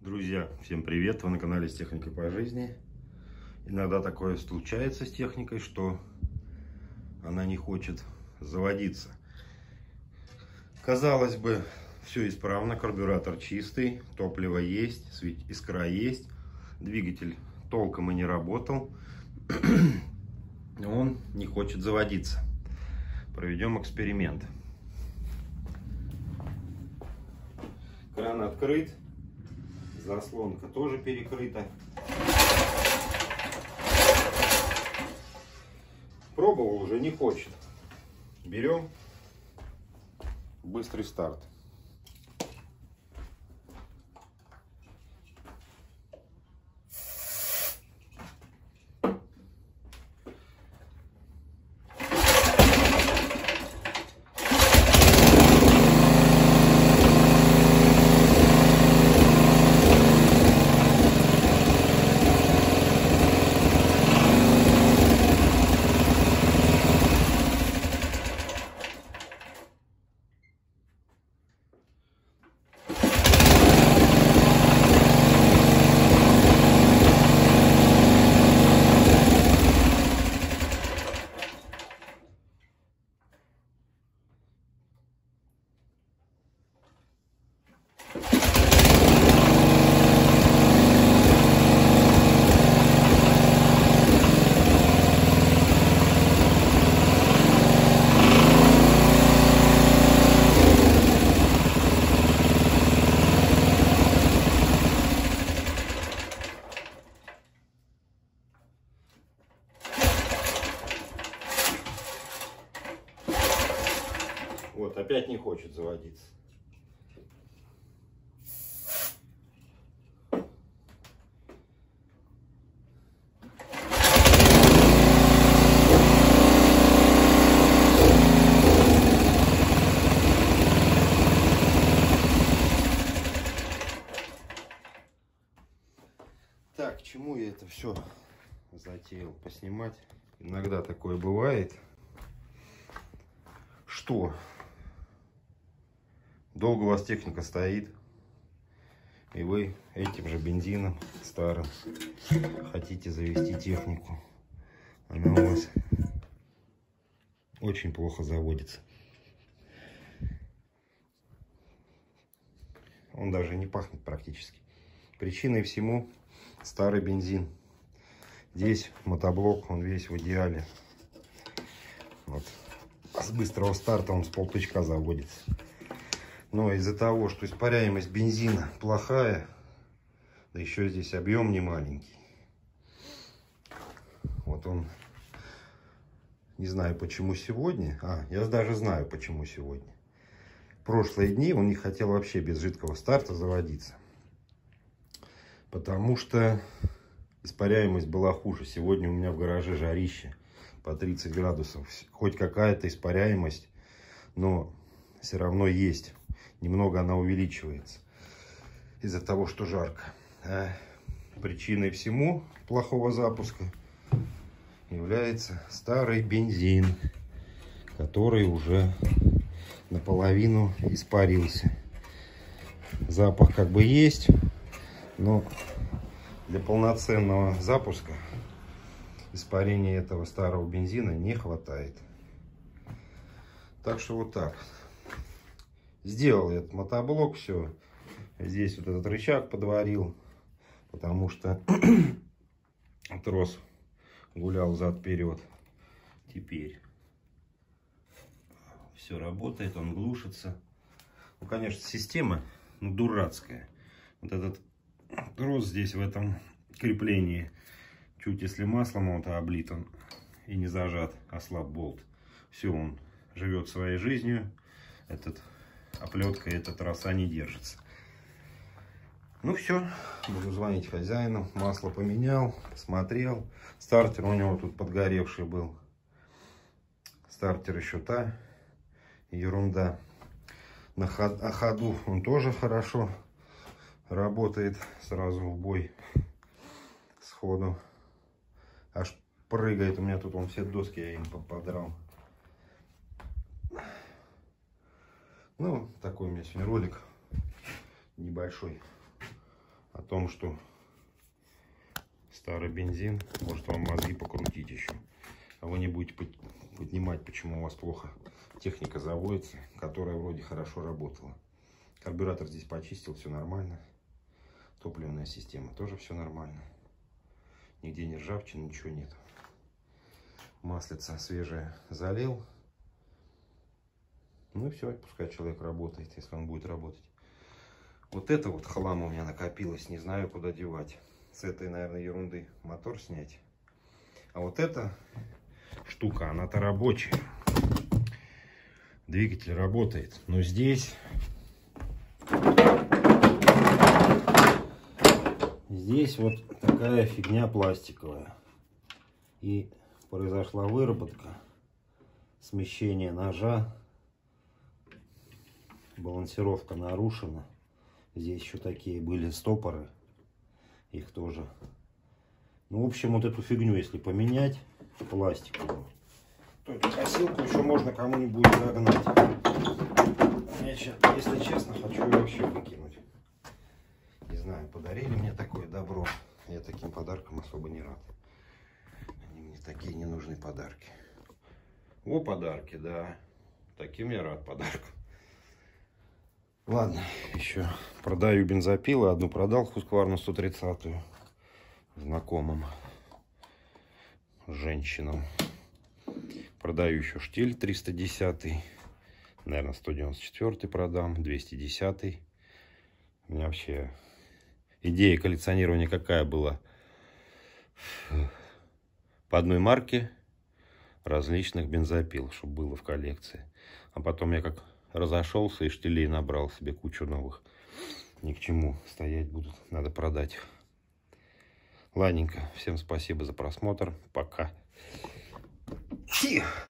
Друзья, всем привет! Вы на канале с техникой по жизни. Иногда такое случается с техникой, что она не хочет заводиться. Казалось бы, все исправно, карбюратор чистый, топливо есть, искра есть, двигатель толком и не работал, но он не хочет заводиться. Проведем эксперимент. Кран открыт. Заслонка тоже перекрыта. Пробовал, уже не хочет. Берем быстрый старт. Вот, опять не хочет заводиться. Так, к чему я это все затеял поснимать? Иногда такое бывает, что долго у вас техника стоит, и вы этим же бензином старым хотите завести технику. Она у вас очень плохо заводится. Он даже не пахнет практически. Причиной всему старый бензин. Здесь мотоблок, он весь в идеале. Вот. С быстрого старта он с полтычка заводится. Но из-за того, что испаряемость бензина плохая, да еще здесь объем не маленький. Вот он, не знаю почему сегодня, я даже знаю почему сегодня. В прошлые дни он не хотел вообще без жидкого старта заводиться. Потому что испаряемость была хуже. Сегодня у меня в гараже жарище по 30 градусов. Хоть какая-то испаряемость, но все равно есть. Немного она увеличивается из-за того, что жарко. Причиной всему плохого запуска является старый бензин, который уже наполовину испарился. Запах как бы есть, но для полноценного запуска испарения этого старого бензина не хватает. Так что вот так. Сделал этот мотоблок, все. Здесь вот этот рычаг подварил, потому что трос гулял зад-вперед. Теперь все работает, он глушится. Ну, конечно, система дурацкая. Вот этот трос здесь в этом креплении, чуть если маслом он облит, он и не зажат, ослаб болт. Все, он живет своей жизнью. Оплетка, эта троса не держится. Ну все, буду звонить хозяину. Масло поменял, посмотрел. Стартер у него тут подгоревший был. Стартер еще та ерунда. На ходу он тоже хорошо работает. Сразу в бой сходу. Аж прыгает. У меня тут все доски я им подрал. Ну, такой у меня сегодня ролик небольшой. о том, что старый бензин может вам мозги покрутить еще. А вы не будете поднимать, почему у вас плохо техника заводится, которая вроде хорошо работала. Карбюратор здесь почистил, все нормально. Топливная система тоже все нормально. Нигде не ржавчины, ничего нет. Маслица свежее залил. Ну и все, пускай человек работает, если он будет работать. Вот это вот хлам у меня накопилось, не знаю куда девать. С этой, наверное, ерунды мотор снять. А вот эта штука, она-то рабочая. Двигатель работает. Но здесь вот такая фигня пластиковая. И произошла выработка, смещение ножа. Балансировка нарушена. Здесь еще такие были стопоры. Их тоже. Ну, в общем, вот эту фигню, если поменять в пластиковую, то эту косилку еще можно кому-нибудь загнать. Я, если честно, хочу ее вообще выкинуть. Не знаю, подарили мне такое добро. Я таким подарком особо не рад. Они мне такие не нужны подарки. О, подарки, да. Таким я рад подаркам. Ладно, еще продаю бензопилы. Одну продал, Husqvarna 130-ю. Знакомым женщинам. Продаю еще штиль 310-й. Наверное, 194-й продам. 210-й. У меня вообще идея коллекционирования какая была? По одной марке различных бензопил, чтобы было в коллекции. А потом я как разошелся и штилей набрал себе кучу новых. Ни к чему стоять будут, надо продать. Ладненько, всем спасибо за просмотр, пока.